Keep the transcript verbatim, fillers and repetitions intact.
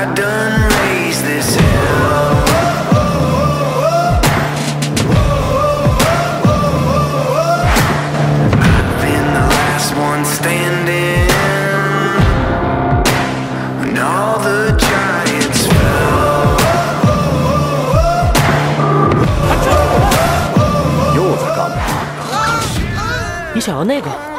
I done raised this hell. I've been the last one standing when all the giants fell. 又在干嘛？你想要那个？